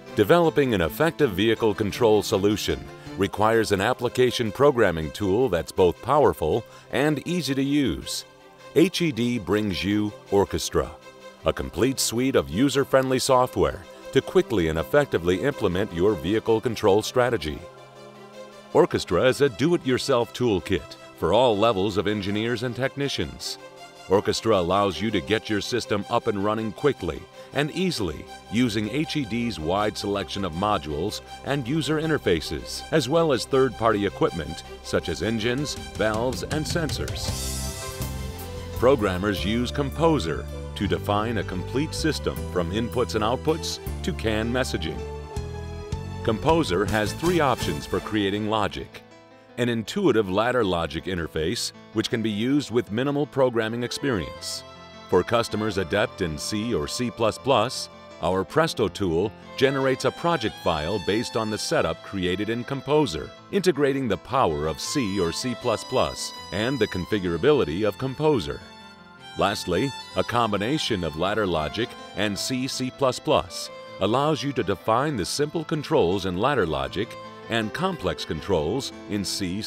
Developing an effective vehicle control solution requires an application programming tool that's both powerful and easy to use. HED brings you Orchestra, a complete suite of user-friendly software to quickly and effectively implement your vehicle control strategy. Orchestra is a do-it-yourself toolkit for all levels of engineers and technicians. Orchestra allows you to get your system up and running quickly and easily using HED's wide selection of modules and user interfaces, as well as third-party equipment such as engines, valves, and sensors. Programmers use Composer to define a complete system from inputs and outputs to CAN messaging. Composer has three options for creating logic: an intuitive ladder logic interface, which can be used with minimal programming experience. For customers adept in C or C++, our Presto tool generates a project file based on the setup created in Composer, integrating the power of C or C++ and the configurability of Composer. Lastly, a combination of ladder logic and C++ allows you to define the simple controls in ladder logic and complex controls in C++.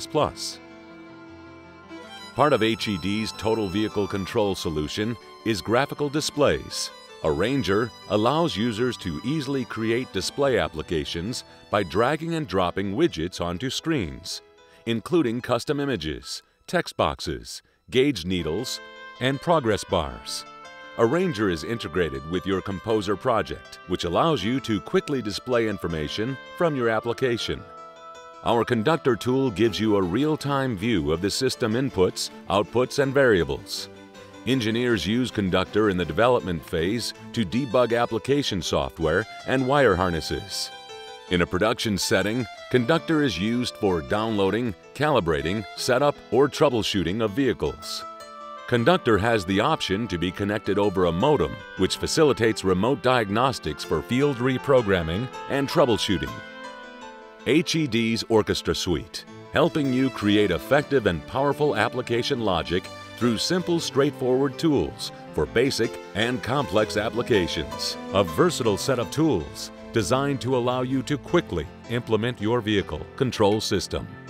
Part of HED's total vehicle control solution is graphical displays. Arranger allows users to easily create display applications by dragging and dropping widgets onto screens, including custom images, text boxes, gauge needles, and progress bars. Arranger is integrated with your Composer project, which allows you to quickly display information from your application. Our Conductor tool gives you a real-time view of the system inputs, outputs, and variables. Engineers use Conductor in the development phase to debug application software and wire harnesses. In a production setting, Conductor is used for downloading, calibrating, setup, or troubleshooting of vehicles. Conductor has the option to be connected over a modem, which facilitates remote diagnostics for field reprogramming and troubleshooting. HED's Orchestra Suite, helping you create effective and powerful application logic through simple, straightforward tools for basic and complex applications. A versatile set of tools designed to allow you to quickly implement your vehicle control system.